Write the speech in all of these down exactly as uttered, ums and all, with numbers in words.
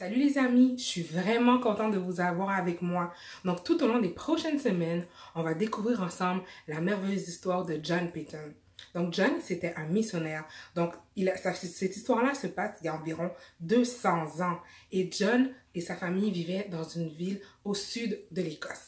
Salut les amis, je suis vraiment contente de vous avoir avec moi. Donc tout au long des prochaines semaines, on va découvrir ensemble la merveilleuse histoire de John Paton. Donc John, c'était un missionnaire. Donc il a, ça, cette histoire-là se passe il y a environ deux cents ans. Et John et sa famille vivaient dans une ville au sud de l'Écosse.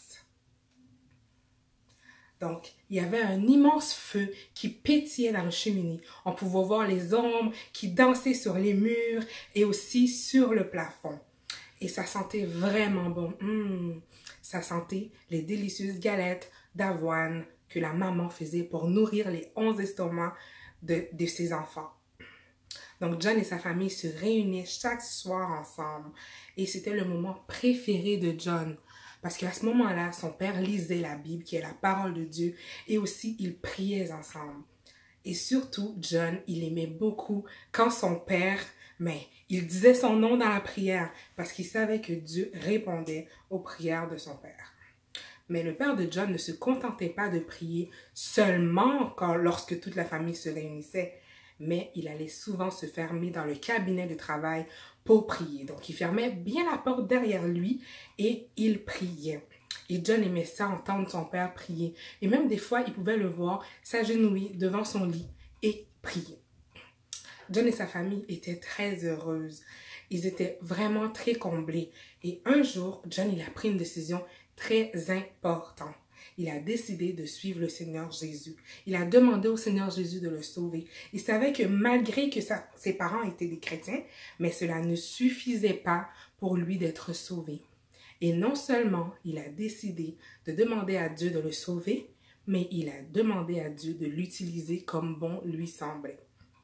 Donc, il y avait un immense feu qui pétillait dans la cheminée. On pouvait voir les ombres qui dansaient sur les murs et aussi sur le plafond. Et ça sentait vraiment bon. Mmh. Ça sentait les délicieuses galettes d'avoine que la maman faisait pour nourrir les onze estomacs de, de ses enfants. Donc, John et sa famille se réunissaient chaque soir ensemble. Et c'était le moment préféré de John. Parce qu'à ce moment-là, son père lisait la Bible, qui est la parole de Dieu, et aussi ils priaient ensemble. Et surtout, John, il aimait beaucoup quand son père, mais il disait son nom dans la prière, parce qu'il savait que Dieu répondait aux prières de son père. Mais le père de John ne se contentait pas de prier seulement quand, lorsque toute la famille se réunissait, mais il allait souvent se fermer dans le cabinet de travail pour prier. Donc, il fermait bien la porte derrière lui et il priait. Et John aimait ça, entendre son père prier. Et même des fois, il pouvait le voir s'agenouiller devant son lit et prier. John et sa famille étaient très heureuses. Ils étaient vraiment très comblés. Et un jour, John, il a pris une décision très importante. Il a décidé de suivre le Seigneur Jésus. Il a demandé au Seigneur Jésus de le sauver. Il savait que malgré que sa, ses parents étaient des chrétiens, mais cela ne suffisait pas pour lui d'être sauvé. Et non seulement il a décidé de demander à Dieu de le sauver, mais il a demandé à Dieu de l'utiliser comme bon lui semblait.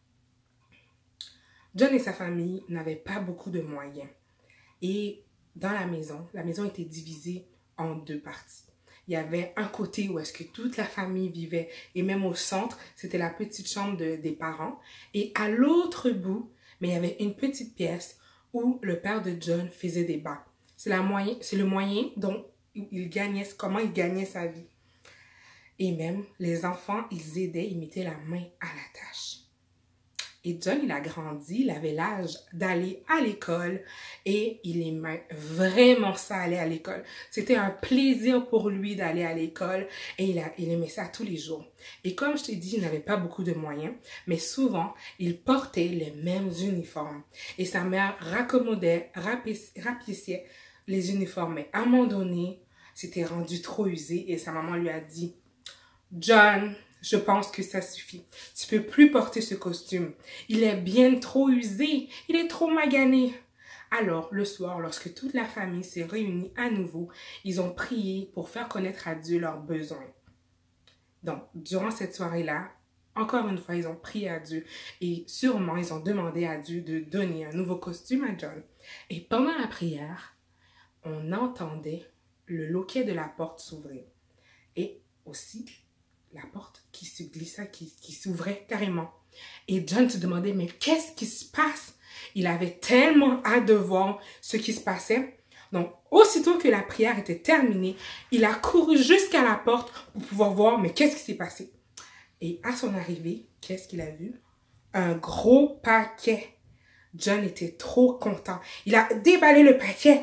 John et sa famille n'avaient pas beaucoup de moyens. Et dans la maison, la maison était divisée en deux parties. Il y avait un côté où est-ce que toute la famille vivait et même au centre, c'était la petite chambre de, des parents. Et à l'autre bout, mais il y avait une petite pièce où le père de John faisait des bains. C'est moyen, c'est le moyen dont il gagnait, comment il gagnait sa vie. Et même les enfants, ils aidaient, ils mettaient la main à la tâche. Et John, il a grandi, il avait l'âge d'aller à l'école et il aimait vraiment ça, aller à l'école. C'était un plaisir pour lui d'aller à l'école et il, a, il aimait ça tous les jours. Et comme je t'ai dit, il n'avait pas beaucoup de moyens, mais souvent, il portait les mêmes uniformes. Et sa mère raccommodait, rapiéçait les uniformes. Mais à un moment donné, c'était rendu trop usé et sa maman lui a dit « John, je pense que ça suffit. Tu peux plus porter ce costume. Il est bien trop usé. Il est trop magané. » Alors, le soir, lorsque toute la famille s'est réunie à nouveau, ils ont prié pour faire connaître à Dieu leurs besoins. Donc, durant cette soirée-là, encore une fois, ils ont prié à Dieu et sûrement, ils ont demandé à Dieu de donner un nouveau costume à John. Et pendant la prière, on entendait le loquet de la porte s'ouvrir. Et aussi, la porte qui se glissa, qui, qui s'ouvrait carrément. Et John se demandait, mais qu'est-ce qui se passe? Il avait tellement hâte de voir ce qui se passait. Donc, aussitôt que la prière était terminée, il a couru jusqu'à la porte pour pouvoir voir, mais qu'est-ce qui s'est passé? Et à son arrivée, qu'est-ce qu'il a vu? Un gros paquet. John était trop content. Il a déballé le paquet.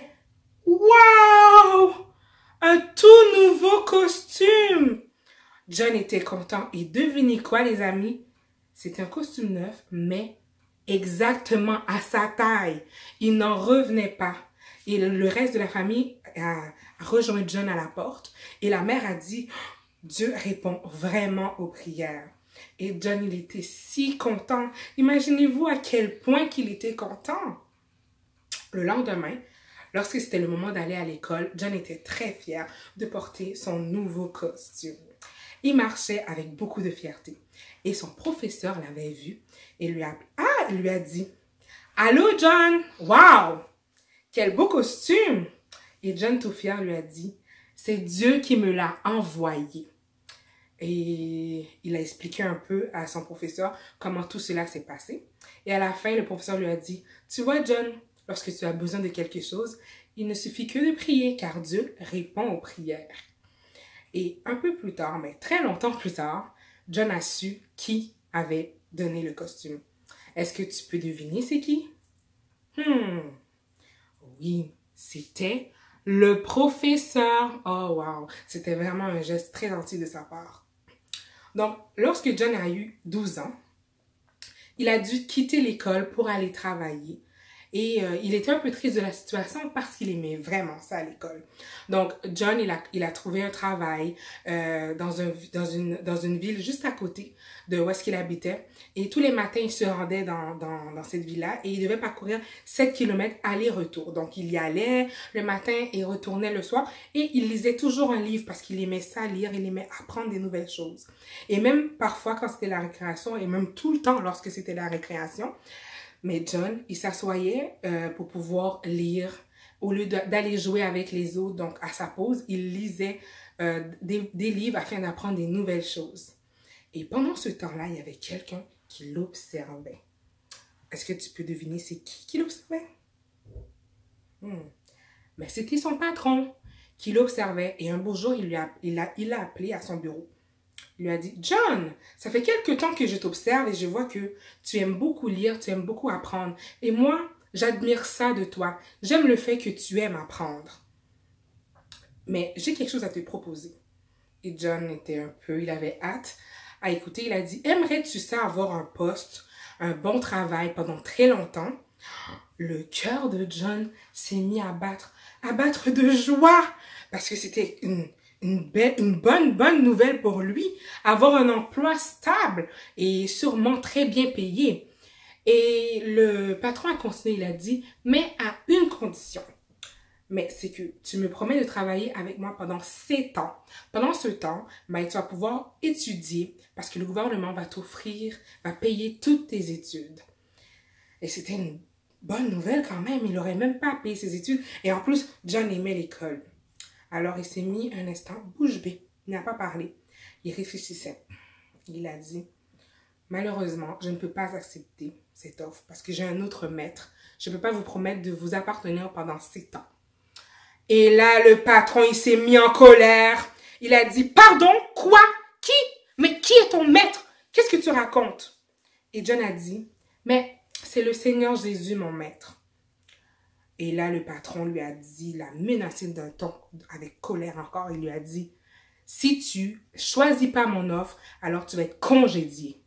Waouh! Un tout nouveau costume! John était content et devinez quoi les amis? C'est un costume neuf, mais exactement à sa taille. Il n'en revenait pas. Et le reste de la famille a rejoint John à la porte et la mère a dit « Dieu répond vraiment aux prières ». Et John, il était si content. Imaginez-vous à quel point qu'il était content. Le lendemain, lorsque c'était le moment d'aller à l'école, John était très fier de porter son nouveau costume. Il marchait avec beaucoup de fierté. Et son professeur l'avait vu et lui a, ah, lui a dit « Allô, John! Wow! Quel beau costume! » Et John, tout fier, lui a dit « C'est Dieu qui me l'a envoyé. » Et il a expliqué un peu à son professeur comment tout cela s'est passé. Et à la fin, le professeur lui a dit « Tu vois, John, lorsque tu as besoin de quelque chose, il ne suffit que de prier car Dieu répond aux prières. » Et un peu plus tard, mais très longtemps plus tard, John a su qui avait donné le costume. Est-ce que tu peux deviner c'est qui? Hmm. Oui, c'était le professeur. Oh, wow! C'était vraiment un geste très gentil de sa part. Donc, lorsque John a eu douze ans, il a dû quitter l'école pour aller travailler. Et euh, il était un peu triste de la situation parce qu'il aimait vraiment ça à l'école. Donc, John, il a, il a trouvé un travail euh, dans, un, dans, une, dans une ville juste à côté de où est-ce qu'il habitait. Et tous les matins, il se rendait dans, dans, dans cette ville-là et il devait parcourir sept kilomètres aller-retour. Donc, il y allait le matin et retournait le soir. Et il lisait toujours un livre parce qu'il aimait ça lire, il aimait apprendre des nouvelles choses. Et même parfois, quand c'était la récréation, et même tout le temps lorsque c'était la récréation, mais John, il s'assoyait euh, pour pouvoir lire au lieu d'aller jouer avec les autres. Donc, à sa pause, il lisait euh, des, des livres afin d'apprendre des nouvelles choses. Et pendant ce temps-là, il y avait quelqu'un qui l'observait. Est-ce que tu peux deviner c'est qui qui l'observait? Hmm. Mais c'était son patron qui l'observait. Et un beau jour, il l'a il a, il a appelé à son bureau. Il lui a dit, John, ça fait quelque temps que je t'observe et je vois que tu aimes beaucoup lire, tu aimes beaucoup apprendre. Et moi, j'admire ça de toi. J'aime le fait que tu aimes apprendre. Mais j'ai quelque chose à te proposer. Et John était un peu, il avait hâte à écouter. Il a dit, aimerais-tu ça avoir un poste, un bon travail pendant très longtemps? Le cœur de John s'est mis à battre, à battre de joie parce que c'était une... Une, belle, une bonne, bonne nouvelle pour lui, avoir un emploi stable et sûrement très bien payé. Et le patron a continué, il a dit, mais à une condition. Mais c'est que tu me promets de travailler avec moi pendant sept ans. Pendant ce temps, ben, tu vas pouvoir étudier parce que le gouvernement va t'offrir, va payer toutes tes études. Et c'était une bonne nouvelle quand même, il n'aurait même pas payé ses études. Et en plus, John aimait l'école. Alors, il s'est mis un instant bouche bée. Il n'a pas parlé. Il réfléchissait. Il a dit, malheureusement, je ne peux pas accepter cette offre parce que j'ai un autre maître. Je ne peux pas vous promettre de vous appartenir pendant sept ans. Et là, le patron, il s'est mis en colère. Il a dit, pardon, quoi? Qui? Mais qui est ton maître? Qu'est-ce que tu racontes? Et John a dit, mais c'est le Seigneur Jésus, mon maître. Et là, le patron lui a dit, l'a menacé d'un ton avec colère encore. Il lui a dit, si tu choisis pas mon offre, alors tu vas être congédié.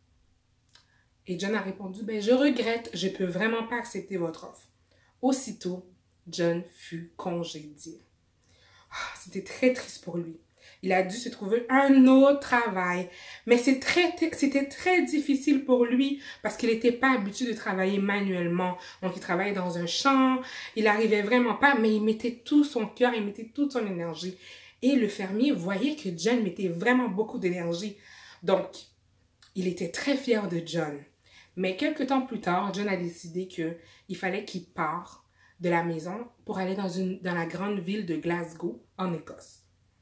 Et John a répondu, ben, je regrette, je peux vraiment pas accepter votre offre. Aussitôt, John fut congédié. Ah, c'était très triste pour lui. Il a dû se trouver un autre travail. Mais c'était très, très difficile pour lui parce qu'il n'était pas habitué de travailler manuellement. Donc, il travaillait dans un champ. Il n'arrivait vraiment pas, mais il mettait tout son cœur, il mettait toute son énergie. Et le fermier voyait que John mettait vraiment beaucoup d'énergie. Donc, il était très fier de John. Mais quelques temps plus tard, John a décidé qu'il fallait qu'il parte de la maison pour aller dans, une, dans la grande ville de Glasgow, en Écosse.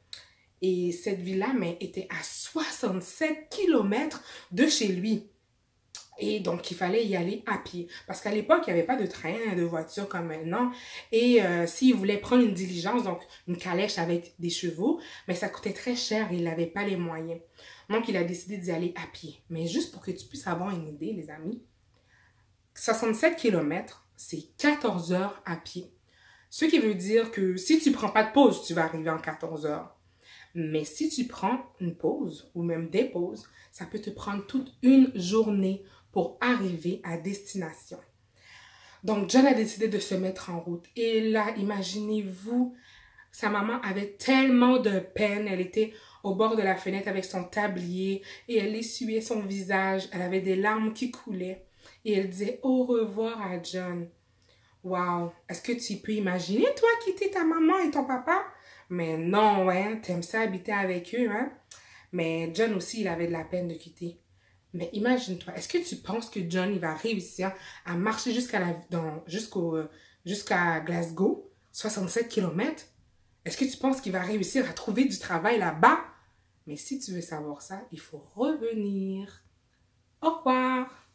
Et cette ville-là était à soixante-sept kilomètres de chez lui. Et donc, il fallait y aller à pied. Parce qu'à l'époque, il n'y avait pas de train, de voiture comme maintenant. Et euh, s'il voulait prendre une diligence, donc une calèche avec des chevaux, mais ça coûtait très cher et il n'avait pas les moyens. Donc, il a décidé d'y aller à pied. Mais juste pour que tu puisses avoir une idée, les amis, soixante-sept kilomètres, c'est quatorze heures à pied. Ce qui veut dire que si tu ne prends pas de pause, tu vas arriver en quatorze heures. Mais si tu prends une pause ou même des pauses, ça peut te prendre toute une journée pour arriver à destination. Donc, John a décidé de se mettre en route. Et là, imaginez-vous, sa maman avait tellement de peine. Elle était au bord de la fenêtre avec son tablier et elle essuyait son visage. Elle avait des larmes qui coulaient. Et elle disait au revoir à John. Wow! Est-ce que tu peux imaginer, toi, quitter ta maman et ton papa? Mais non, hein, t'aimes ça habiter avec eux, hein? Mais John aussi, il avait de la peine de quitter. Mais imagine-toi, est-ce que tu penses que John, il va réussir à marcher jusqu'à la, dans, jusqu'au, jusqu'à Glasgow, soixante-sept kilomètres? Est-ce que tu penses qu'il va réussir à trouver du travail là-bas? Mais si tu veux savoir ça, il faut revenir. Au revoir!